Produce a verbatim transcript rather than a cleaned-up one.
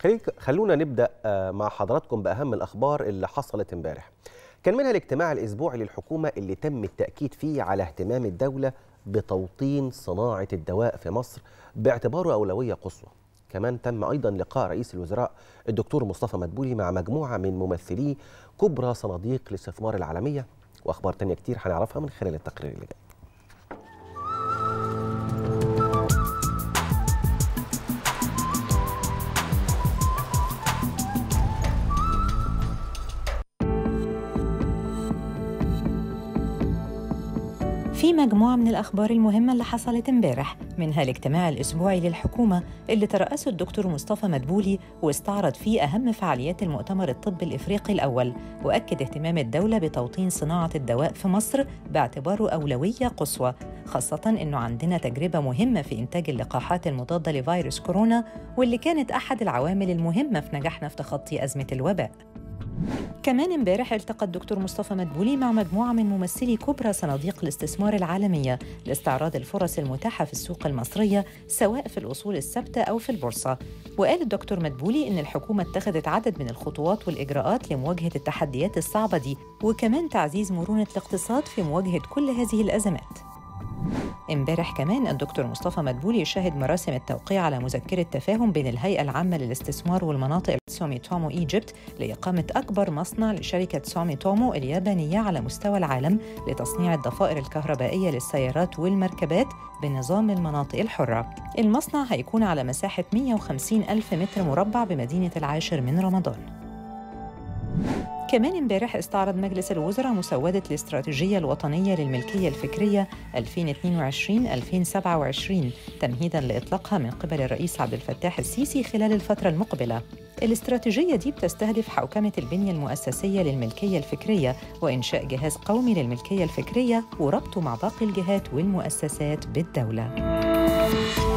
خلونا نبدأ مع حضراتكم بأهم الأخبار اللي حصلت امبارح. كان منها الاجتماع الأسبوعي للحكومة اللي تم التأكيد فيه على اهتمام الدولة بتوطين صناعة الدواء في مصر باعتباره أولوية قصوى. كمان تم أيضا لقاء رئيس الوزراء الدكتور مصطفى مدبولي مع مجموعة من ممثلي كبرى صناديق الاستثمار العالمية، وأخبار تانية كتير هنعرفها من خلال التقرير اللي جاي. في مجموعة من الأخبار المهمة اللي حصلت امبارح، منها الاجتماع الأسبوعي للحكومة اللي ترأسه الدكتور مصطفى مدبولي واستعرض فيه أهم فعاليات المؤتمر الطبي الإفريقي الأول، وأكد اهتمام الدولة بتوطين صناعة الدواء في مصر باعتباره أولوية قصوى، خاصة إنه عندنا تجربة مهمة في إنتاج اللقاحات المضادة لفيروس كورونا، واللي كانت أحد العوامل المهمة في نجاحنا في تخطي أزمة الوباء. كمان امبارح التقى الدكتور مصطفى مدبولي مع مجموعة من ممثلي كبرى صناديق الاستثمار العالمية لاستعراض الفرص المتاحة في السوق المصرية سواء في الأصول الثابتة أو في البورصة. وقال الدكتور مدبولي إن الحكومة اتخذت عدد من الخطوات والإجراءات لمواجهة التحديات الصعبة دي، وكمان تعزيز مرونة الاقتصاد في مواجهة كل هذه الأزمات. امبارح كمان الدكتور مصطفى مدبولي شهد مراسم التوقيع على مذكرة تفاهم بين الهيئة العامة للاستثمار والمناطق سوميتومو إيجيبت لإقامة أكبر مصنع لشركة سوميتومو اليابانية على مستوى العالم لتصنيع الضفائر الكهربائية للسيارات والمركبات بنظام المناطق الحرة. المصنع هيكون على مساحة مئة وخمسين ألف متر مربع بمدينة العاشر من رمضان. كمان امبارح استعرض مجلس الوزراء مسودة الاستراتيجية الوطنية للملكية الفكرية ألفين واثنين وعشرين ألفين وسبعة وعشرين تمهيداً لإطلاقها من قبل الرئيس عبد الفتاح السيسي خلال الفترة المقبلة. الاستراتيجية دي بتستهدف حوكمة البنية المؤسسية للملكية الفكرية وإنشاء جهاز قومي للملكية الفكرية وربطه مع باقي الجهات والمؤسسات بالدولة.